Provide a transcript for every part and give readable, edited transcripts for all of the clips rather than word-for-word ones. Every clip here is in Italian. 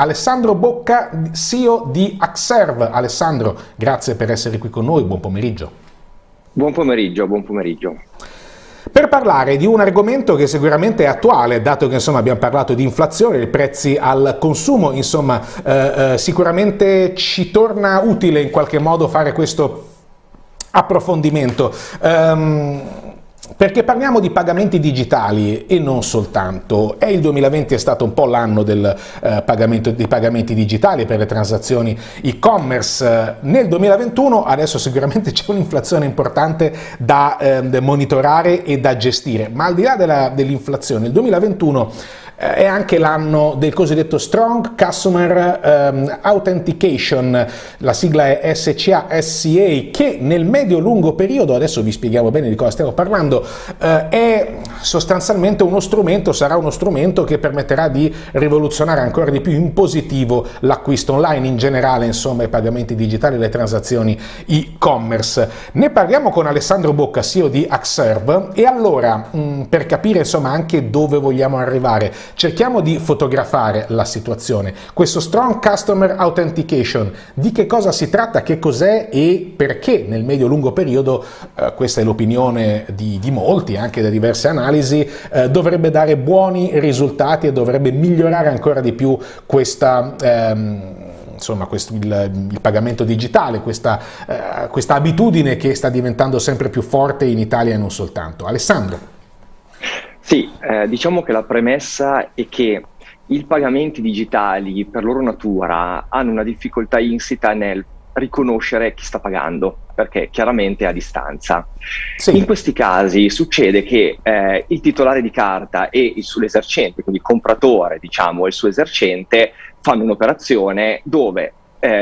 Alessandro Bocca, CEO di Axerve. Alessandro, grazie per essere qui con noi, buon pomeriggio. Buon pomeriggio, buon pomeriggio. Per parlare di un argomento che sicuramente è attuale, dato che insomma abbiamo parlato di inflazione, i prezzi al consumo, insomma sicuramente ci torna utile in qualche modo fare questo approfondimento. Perché parliamo di pagamenti digitali e non soltanto. Il 2020 è stato un po' l'anno del dei pagamenti digitali per le transazioni e-commerce. Nel 2021 adesso sicuramente c'è un'inflazione importante da monitorare e da gestire, ma al di là dell'inflazione, il 2021 è anche l'anno del cosiddetto Strong Customer Authentication, la sigla è SCA, che nel medio-lungo periodo, adesso vi spieghiamo bene di cosa stiamo parlando, è sostanzialmente uno strumento, sarà uno strumento che permetterà di rivoluzionare ancora di più in positivo l'acquisto online, in generale insomma i pagamenti digitali e le transazioni e-commerce. Ne parliamo con Alessandro Bocca, CEO di Axerve, e allora per capire insomma anche dove vogliamo arrivare, cerchiamo di fotografare la situazione. Questo Strong Customer Authentication, di che cosa si tratta, che cos'è e perché nel medio-lungo periodo, questa è l'opinione di molti, anche da diverse analisi, dovrebbe dare buoni risultati e dovrebbe migliorare ancora di più questa insomma il pagamento digitale, questa abitudine che sta diventando sempre più forte in Italia e non soltanto. Alessandro. Sì, diciamo che la premessa è che i pagamenti digitali per loro natura hanno una difficoltà insita nel riconoscere chi sta pagando, perché chiaramente è a distanza. Sì. In questi casi succede che il titolare di carta e il suo esercente, quindi il compratore, diciamo, e il suo esercente fanno un'operazione dove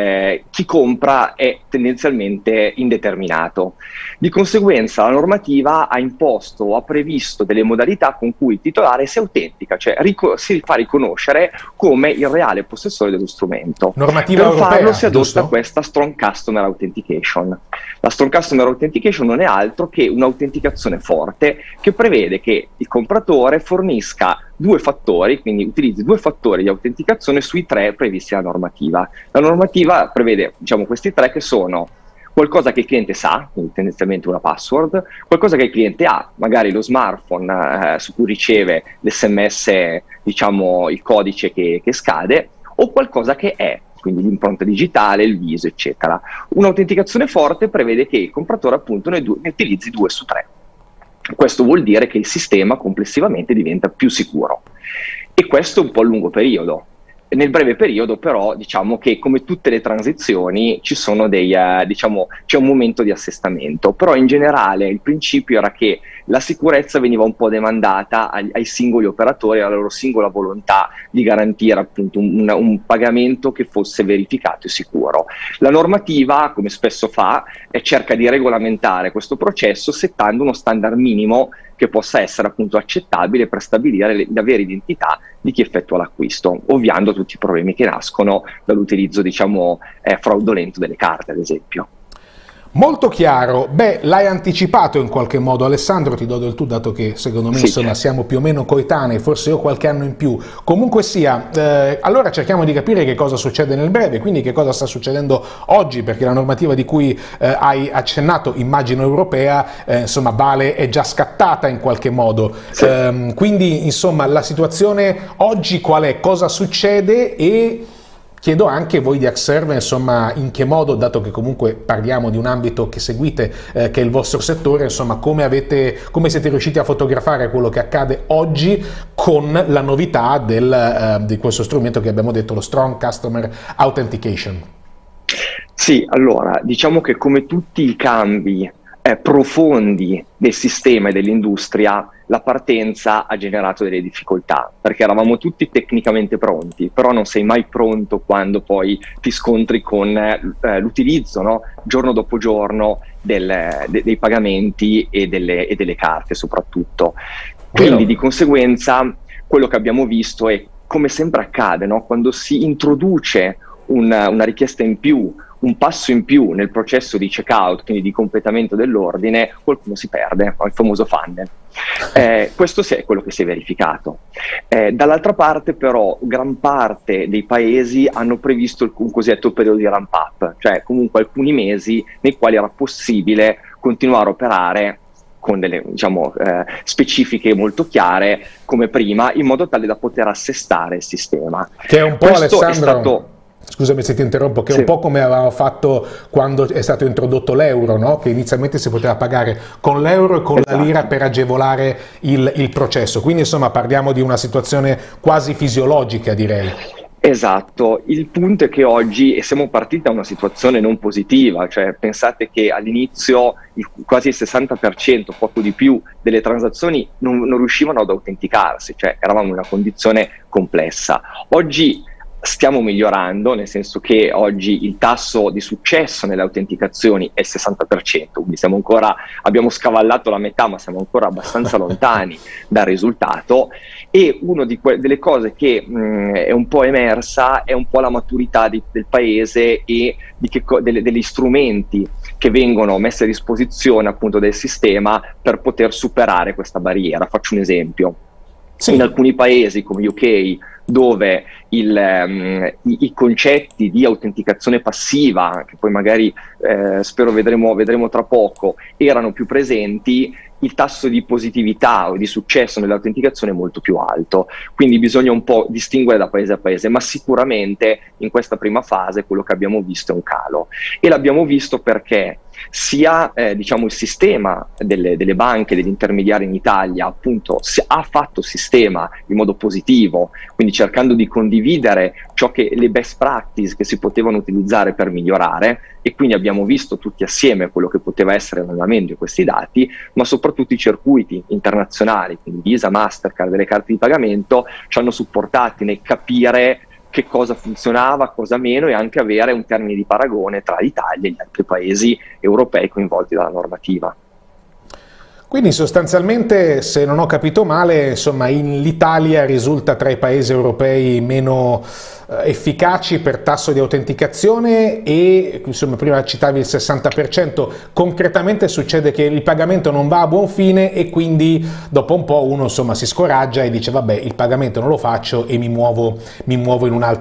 chi compra è tendenzialmente indeterminato. Di conseguenza la normativa ha imposto o ha previsto delle modalità con cui il titolare si autentica, cioè si fa riconoscere come il reale possessore dello strumento. Normativa per europea, farlo si adotta giusto? Questa Strong Customer Authentication. La Strong Customer Authentication non è altro che un'autenticazione forte che prevede che il compratore fornisca due fattori, quindi utilizzi due fattori di autenticazione sui tre previsti dalla normativa. La normativa prevede, diciamo, questi tre, che sono qualcosa che il cliente sa, quindi tendenzialmente una password, qualcosa che il cliente ha, magari lo smartphone su cui riceve l'SMS, diciamo il codice che scade, o qualcosa che è, quindi l'impronta digitale, il viso, eccetera. Un'autenticazione forte prevede che il compratore appunto ne utilizzi 2 su 3. Questo vuol dire che il sistema complessivamente diventa più sicuro, e questo un po' a lungo periodo. Nel breve periodo però diciamo che, come tutte le transizioni, ci sono c'è un momento di assestamento, però in generale il principio era che la sicurezza veniva un po' demandata ai singoli operatori, alla loro singola volontà di garantire appunto un pagamento che fosse verificato e sicuro. La normativa, come spesso fa, cerca di regolamentare questo processo settando uno standard minimo che possa essere appunto accettabile per stabilire la vera identità di chi effettua l'acquisto, ovviando tutti i problemi che nascono dall'utilizzo, diciamo, fraudolento delle carte, ad esempio. Molto chiaro. Beh, l'hai anticipato in qualche modo, Alessandro, ti do del tu, dato che secondo me sì, insomma siamo più o meno coetanei, forse io qualche anno in più. Comunque sia, allora cerchiamo di capire che cosa succede nel breve, quindi che cosa sta succedendo oggi, perché la normativa di cui hai accennato, immagino europea, insomma vale, è già scattata in qualche modo. Sì. Quindi insomma la situazione oggi qual è? Cosa succede? E chiedo anche voi di Axerve, insomma, in che modo, dato che comunque parliamo di un ambito che seguite, che è il vostro settore, insomma, come siete riusciti a fotografare quello che accade oggi con la novità di questo strumento che abbiamo detto, lo Strong Customer Authentication? Sì, allora, diciamo che come tutti i cambi profondi del sistema e dell'industria, la partenza ha generato delle difficoltà, perché eravamo tutti tecnicamente pronti, però non sei mai pronto quando poi ti scontri con l'utilizzo, no? Giorno dopo giorno dei pagamenti e delle carte soprattutto. Quindi di conseguenza quello che abbiamo visto è, come sempre accade, no? Quando si introduce una richiesta in più, un passo in più nel processo di checkout, quindi di completamento dell'ordine, qualcuno si perde, il famoso funnel. Questo è quello che si è verificato. Dall'altra parte però gran parte dei paesi hanno previsto un cosiddetto periodo di ramp up, cioè comunque alcuni mesi nei quali era possibile continuare a operare con delle, diciamo, specifiche molto chiare come prima, in modo tale da poter assestare il sistema. Che è un po', Questo Alessandro, è stato... scusami se ti interrompo, che è Sì. un po' come avevamo fatto quando è stato introdotto l'euro, no? Che inizialmente si poteva pagare con l'euro e con la lira per agevolare il processo. Quindi insomma parliamo di una situazione quasi fisiologica, direi. Esatto, il punto è che oggi siamo partiti da una situazione non positiva, cioè pensate che all'inizio quasi il 60%, poco di più, delle transazioni non riuscivano ad autenticarsi, cioè eravamo in una condizione complessa. Oggi stiamo migliorando, nel senso che oggi il tasso di successo nelle autenticazioni è il 60%, quindi abbiamo scavallato la metà, ma siamo ancora abbastanza lontani dal risultato. E una delle cose che è un po' emersa è un po' la maturità del paese e degli strumenti che vengono messi a disposizione appunto del sistema per poter superare questa barriera. Faccio un esempio. Sì. In alcuni paesi come UK, dove i concetti di autenticazione passiva, che poi magari spero vedremo tra poco, erano più presenti, il tasso di positività o di successo nell'autenticazione è molto più alto. Quindi bisogna un po' distinguere da paese a paese, ma sicuramente in questa prima fase quello che abbiamo visto è un calo. E l'abbiamo visto perché sia diciamo il sistema delle banche, degli intermediari in Italia appunto ha fatto sistema in modo positivo, quindi cercando di condividere le best practice che si potevano utilizzare per migliorare, e quindi abbiamo visto tutti assieme quello che poteva essere l'andamento di questi dati, ma soprattutto i circuiti internazionali, quindi Visa, Mastercard, delle carte di pagamento, ci hanno supportati nel capire che cosa funzionava, cosa meno, e anche avere un termine di paragone tra l'Italia e gli altri paesi europei coinvolti dalla normativa. Quindi sostanzialmente, se non ho capito male, insomma, l'Italia risulta tra i paesi europei meno efficaci per tasso di autenticazione e, insomma, prima citavi il 60%, concretamente succede che il pagamento non va a buon fine e quindi dopo un po' uno, insomma, si scoraggia e dice vabbè, il pagamento non lo faccio e mi muovo in un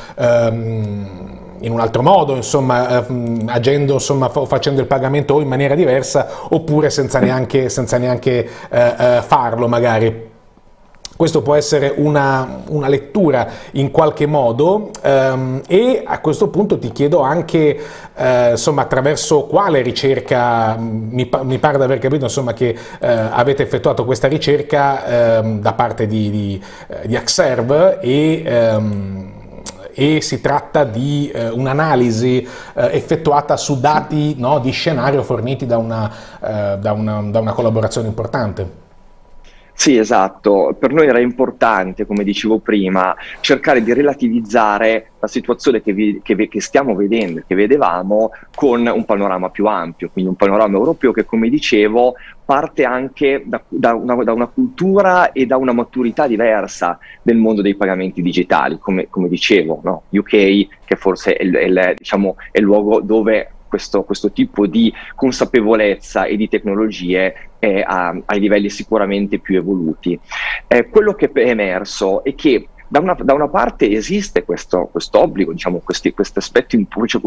altro modo, insomma, agendo, insomma, facendo il pagamento o in maniera diversa oppure senza neanche farlo magari. Questo può essere una lettura in qualche modo, e a questo punto ti chiedo anche insomma, attraverso quale ricerca, mi pare di aver capito, insomma, che avete effettuato questa ricerca da parte di Axerve, e si tratta di un'analisi effettuata su dati, no, di scenario forniti da una collaborazione importante. Sì, esatto. Per noi era importante, come dicevo prima, cercare di relativizzare la situazione che stiamo vedendo, che vedevamo, con un panorama più ampio, quindi un panorama europeo che, come dicevo, parte anche da una cultura e da una maturità diversa del mondo dei pagamenti digitali, come dicevo, no? UK, che forse è il luogo dove questo tipo di consapevolezza e di tecnologie è ai livelli sicuramente più evoluti. Quello che è emerso è che da una parte esiste questo obbligo, diciamo, questo aspetto,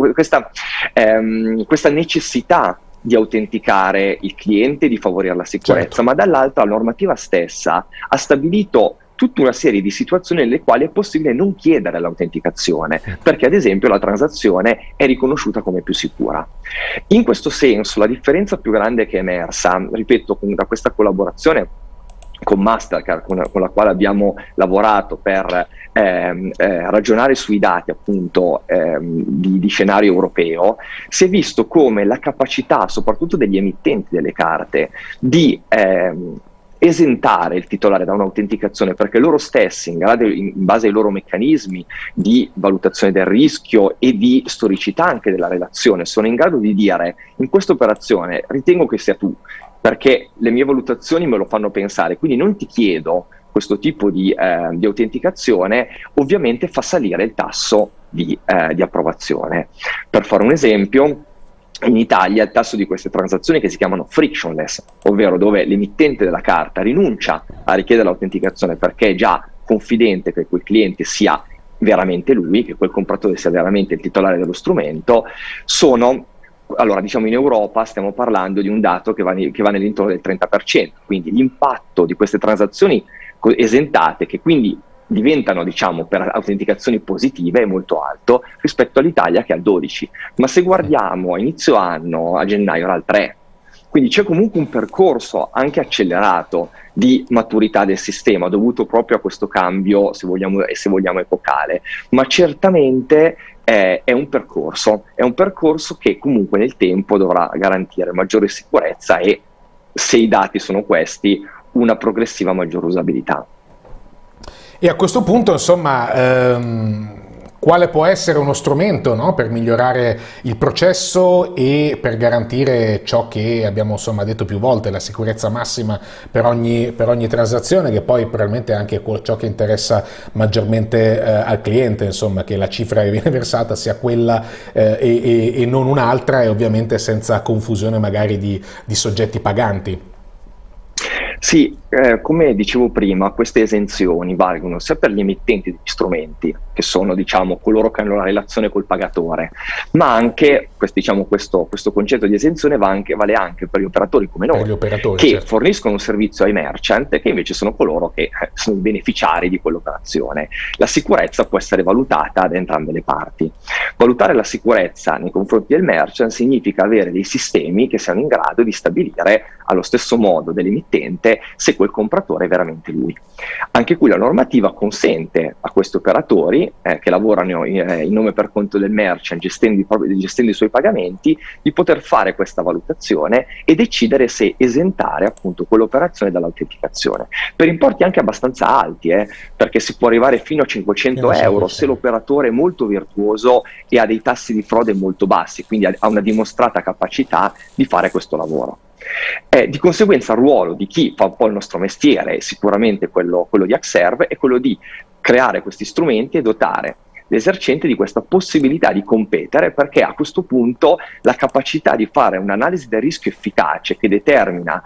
questa necessità di autenticare il cliente e di favorire la sicurezza, certo. Ma dall'altra la normativa stessa ha stabilito tutta una serie di situazioni nelle quali è possibile non chiedere l'autenticazione, perché ad esempio la transazione è riconosciuta come più sicura. In questo senso la differenza più grande che è emersa, ripeto, da questa collaborazione con Mastercard, con la quale abbiamo lavorato per ragionare sui dati appunto di scenario europeo, si è visto come la capacità soprattutto degli emittenti delle carte di esentare il titolare da un'autenticazione, perché loro stessi, in base ai loro meccanismi di valutazione del rischio e di storicità anche della relazione, sono in grado di dire: in questa operazione ritengo che sia tu, perché le mie valutazioni me lo fanno pensare, quindi non ti chiedo questo tipo di autenticazione. Ovviamente fa salire il tasso di approvazione. Per fare un esempio, in Italia il tasso di queste transazioni, che si chiamano frictionless, ovvero dove l'emittente della carta rinuncia a richiedere l'autenticazione perché è già confidente che quel cliente sia veramente lui, che quel compratore sia veramente il titolare dello strumento, sono, allora diciamo in Europa stiamo parlando di un dato che va nell'intorno del 30%, quindi l'impatto di queste transazioni esentate, che quindi diventano, diciamo, per autenticazioni positive, è molto alto rispetto all'Italia che è al 12%, ma se guardiamo a inizio anno, a gennaio era al 3%, quindi c'è comunque un percorso anche accelerato di maturità del sistema dovuto proprio a questo cambio, se vogliamo epocale, ma certamente è un percorso che comunque nel tempo dovrà garantire maggiore sicurezza e, se i dati sono questi, una progressiva maggiore usabilità. E a questo punto, insomma, quale può essere uno strumento, no, per migliorare il processo e per garantire ciò che abbiamo, insomma, detto più volte, la sicurezza massima per ogni transazione, che poi probabilmente è anche ciò che interessa maggiormente al cliente, insomma, che la cifra che viene versata sia quella e non un'altra, e ovviamente senza confusione magari di soggetti paganti. Sì, come dicevo prima, queste esenzioni valgono sia per gli emittenti degli strumenti, che sono, diciamo, coloro che hanno la relazione col pagatore, ma anche questo concetto di esenzione vale anche per gli operatori come noi, che certo, forniscono un servizio ai merchant e che invece sono coloro che sono i beneficiari di quell'operazione. La sicurezza può essere valutata da entrambe le parti. Valutare la sicurezza nei confronti del merchant significa avere dei sistemi che siano in grado di stabilire allo stesso modo dell'emittente se quel compratore è veramente lui. Anche qui la normativa consente a questi operatori che lavorano in nome per conto del merchant, gestendo i suoi pagamenti, di poter fare questa valutazione e decidere se esentare appunto quell'operazione dall'autenticazione, per importi anche abbastanza alti, perché si può arrivare fino a 500 euro se l'operatore è molto virtuoso e ha dei tassi di frode molto bassi, quindi ha una dimostrata capacità di fare questo lavoro. Di conseguenza il ruolo di chi fa un po' il nostro mestiere, sicuramente quello di Axerve, è quello di creare questi strumenti e dotare l'esercente di questa possibilità di competere, perché a questo punto la capacità di fare un'analisi del rischio efficace che determina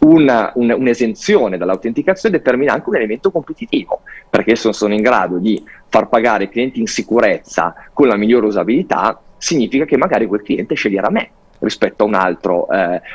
un'esenzione dall'autenticazione determina anche un elemento competitivo, perché se sono in grado di far pagare i clienti in sicurezza con la migliore usabilità, significa che magari quel cliente sceglierà me rispetto a un altro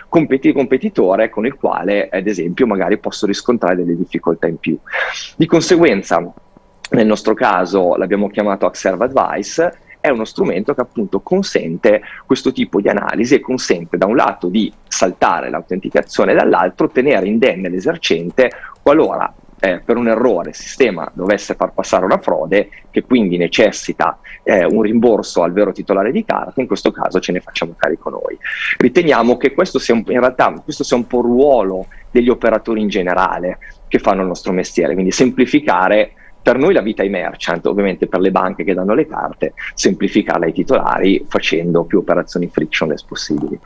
competitore con il quale, ad esempio, magari posso riscontrare delle difficoltà in più. Di conseguenza, nel nostro caso l'abbiamo chiamato Axerve Advice, è uno strumento che appunto consente questo tipo di analisi e consente da un lato di saltare l'autenticazione e dall'altro tenere indenne l'esercente qualora per un errore il sistema dovesse far passare una frode che quindi necessita un rimborso al vero titolare di carta. In questo caso ce ne facciamo carico noi. Riteniamo che questo sia un po' il ruolo degli operatori in generale che fanno il nostro mestiere, quindi semplificare per noi la vita ai merchant, ovviamente per le banche che danno le carte, semplificarla ai titolari facendo più operazioni frictionless possibili.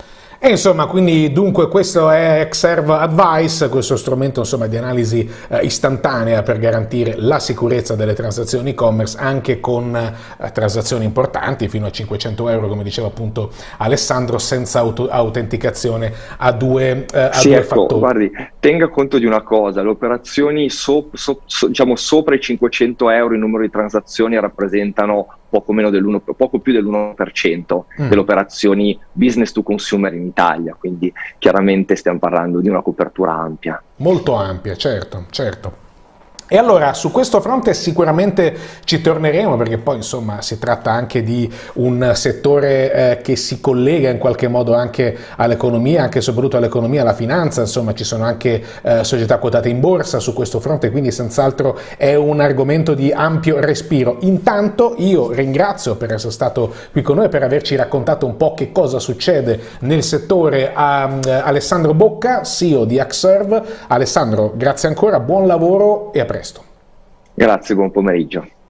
E insomma, quindi dunque questo è Axerve Advice, questo strumento, insomma, di analisi istantanea per garantire la sicurezza delle transazioni e-commerce anche con transazioni importanti fino a 500 euro, come diceva appunto Alessandro, senza autenticazione a due fattori. Guardi, tenga conto di una cosa: le operazioni diciamo sopra i 500 euro in numero di transazioni rappresentano poco più dell'1% delle operazioni business to consumer in Italia, quindi chiaramente stiamo parlando di una copertura ampia. Molto ampia, certo, certo. E allora su questo fronte sicuramente ci torneremo, perché poi insomma si tratta anche di un settore che si collega in qualche modo anche all'economia, anche e soprattutto all'economia, alla finanza, insomma ci sono anche società quotate in borsa su questo fronte, quindi senz'altro è un argomento di ampio respiro. Intanto io ringrazio per essere stato qui con noi, per averci raccontato un po' che cosa succede nel settore a Alessandro Bocca, CEO di Axerve. Alessandro, grazie ancora, buon lavoro e a presto. Grazie, buon pomeriggio.